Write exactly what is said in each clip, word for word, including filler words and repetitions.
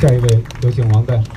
下一位有请王代。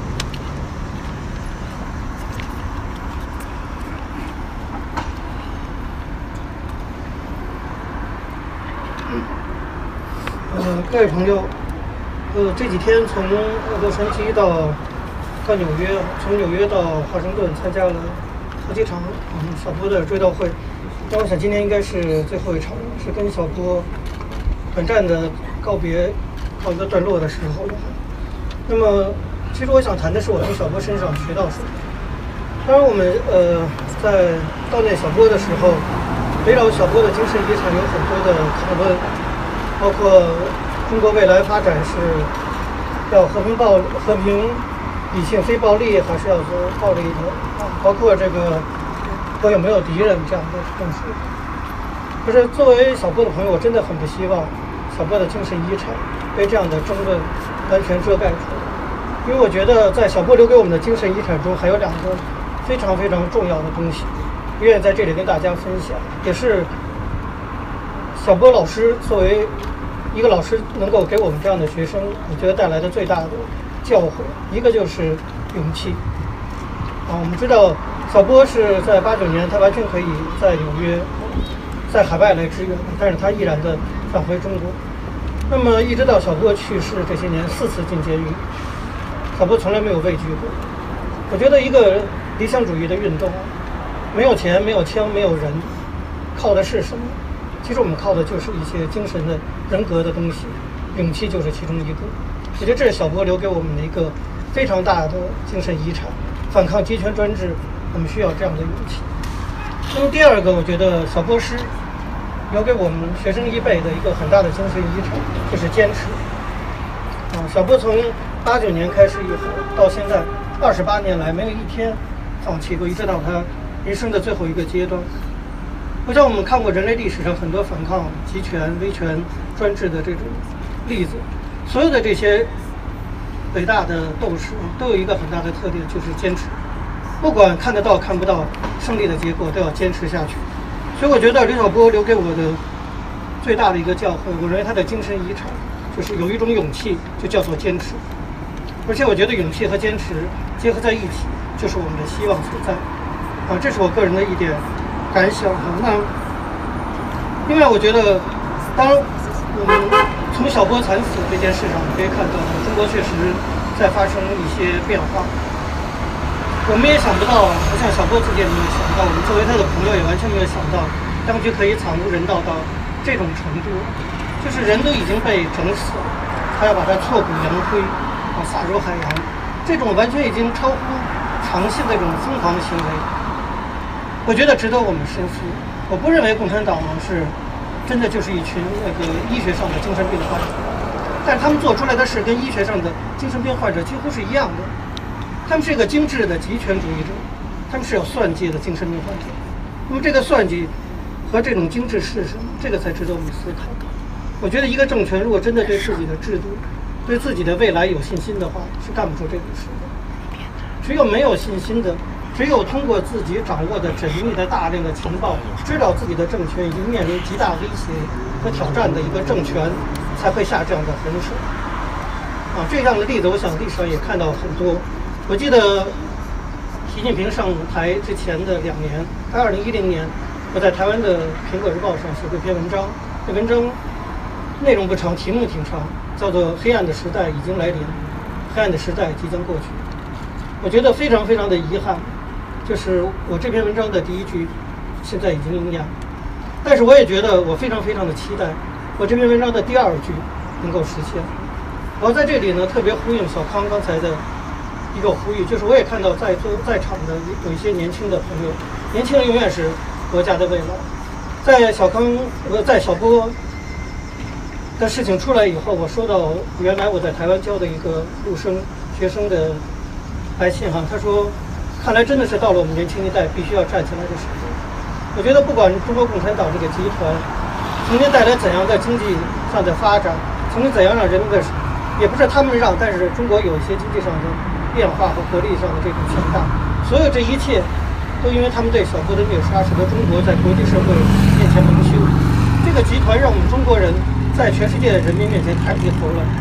呃，各位朋友，呃，这几天从洛杉矶到到纽约，从纽约到华盛顿参加了好几场嗯小波的追悼会。那我想今天应该是最后一场，是跟小波短暂的告别告一个段落的时候了。那么，其实我想谈的是我从小波身上学到什么。当然，我们呃在悼念小波的时候，围绕小波的精神遗产有很多的讨论。包括中国未来发展是要和平暴和平理性非暴力，还是要做暴力的啊？包括这个我有没有敌人这样的东西。可是作为小波的朋友，我真的很不希望小波的精神遗产被这样的争论完全遮盖住，因为我觉得在小波留给我们的精神遗产中，还有两个非常非常重要的东西，我愿意在这里跟大家分享，也是小波老师作为一个老师能够给我们这样的学生，我觉得带来的最大的教诲，一个就是勇气。啊，我们知道小波是在八九年，他完全可以在纽约，在海外来支援，但是他毅然的返回中国。那么一直到小波去世这些年，四次进监狱，小波从来没有畏惧过。我觉得一个理想主义的运动，没有钱，没有枪，没有人，靠的是什么？其实我们靠的就是一些精神的人格的东西，勇气就是其中一个。我觉得这是小波留给我们的一个非常大的精神遗产。反抗集权专制，我们需要这样的勇气。那么第二个，我觉得小波师留给我们学生一辈的一个很大的精神遗产，就是坚持。啊，小波从八九年开始以后到现在二十八年来，没有一天放弃过，一直到他人生的最后一个阶段。我想我们看过人类历史上很多反抗集权、威权、专制的这种例子，所有的这些伟大的斗士都有一个很大的特点，就是坚持。不管看得到看不到胜利的结果，都要坚持下去。所以我觉得刘晓波留给我的最大的一个教诲，我认为他的精神遗产就是有一种勇气，就叫做坚持。而且我觉得勇气和坚持结合在一起，就是我们的希望所在。啊，这是我个人的一点感想哈。那另外，我觉得，当我们从小波惨死这件事上，可以看到，中国确实在发生一些变化。我们也想不到，我想小波自己也没有想到，我们作为他的朋友也完全没有想到，当局可以惨无人道到这种程度，就是人都已经被整死了，还要把它挫骨扬灰，啊，撒入海洋，这种完全已经超乎常性的这种疯狂行为。我觉得值得我们深思。我不认为共产党是真的就是一群那个医学上的精神病患者，但他们做出来的事跟医学上的精神病患者几乎是一样的。他们是一个精致的极权主义者，他们是有算计的精神病患者。那么这个算计和这种精致是什么？这个才值得我们思考。我觉得一个政权如果真的对自己的制度、对自己的未来有信心的话，是干不出这种事的。只有没有信心的，只有通过自己掌握的缜密的大量的情报，知道自己的政权已经面临极大威胁和挑战的一个政权，才会下这样的狠手。啊，这样的例子，我想历史上也看到很多。我记得习近平上台之前的两年，在二零一零年，我在台湾的《苹果日报》上写过一篇文章，这文章内容不长，题目挺长，叫做《黑暗的时代已经来临，黑暗的时代即将过去》。我觉得非常非常的遗憾，就是我这篇文章的第一句现在已经应验，但是我也觉得我非常非常的期待我这篇文章的第二句能够实现。我在这里呢特别呼应小康刚才的一个呼吁，就是我也看到在座在场的有一些年轻的朋友，年轻人永远是国家的未来。在小康呃在小波的事情出来以后，我收到原来我在台湾教的一个陆生学生的来信哈，他说看来真的是到了我们年轻一代必须要站起来的时候。我觉得不管中国共产党这个集团曾经带来怎样的经济上的发展，曾经怎样让人们的，也不是他们让，但是中国有一些经济上的变化和国力上的这种强大，所有这一切都因为他们对小波的虐杀，使得中国在国际社会面前蒙羞。这个集团让我们中国人在全世界的人民面前抬不起头来。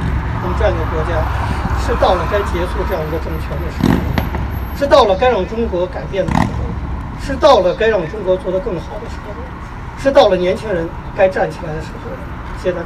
我们这样一个国家，是到了该结束这样一个政权的时候，是到了该让中国改变的时候，是到了该让中国做得更好的时候，是到了年轻人该站起来的时候。谢谢大家。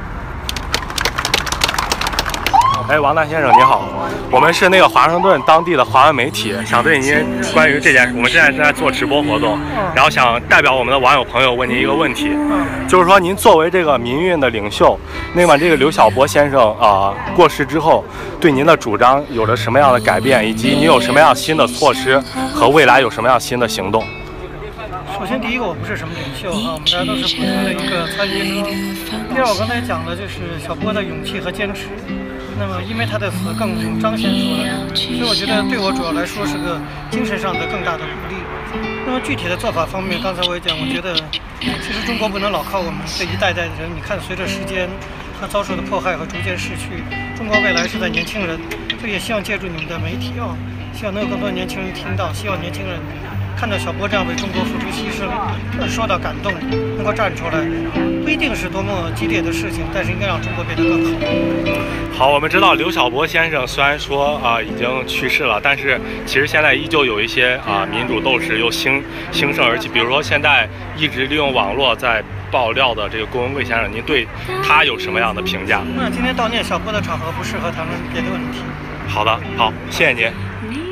哎，王大先生你好，我们是那个华盛顿当地的华文媒体，想对您关于这件事，我们现在正在做直播活动，然后想代表我们的网友朋友问您一个问题，就是说您作为这个民运的领袖，那么这个刘晓波先生啊、呃、过世之后，对您的主张有着什么样的改变，以及您有什么样新的措施和未来有什么样新的行动？ 首先，第一个，我不是什么领袖啊，我们大家都是普通的一个参与者。第二，我刚才讲的就是小波的勇气和坚持。那么，因为他的死更彰显出来，所以我觉得对我主要来说是个精神上的更大的鼓励。那么具体的做法方面，刚才我也讲，我觉得其实中国不能老靠我们这一代代的人。你看，随着时间他遭受的迫害和逐渐逝去，中国未来是在年轻人。所以也希望借助你们的媒体啊，希望能有更多年轻人听到，希望年轻人看到小波这样为中国付出牺牲而受到感动，能够站出来。不一定是多么激烈的事情，但是应该让中国变得更好。 好，我们知道刘晓波先生虽然说啊、呃、已经去世了，但是其实现在依旧有一些啊、呃、民主斗士又兴兴盛而起。比如说现在一直利用网络在爆料的这个郭文贵先生，您对他有什么样的评价？ 那今天悼念小波的场合不适合谈论别的问题。 好的，好，谢谢您。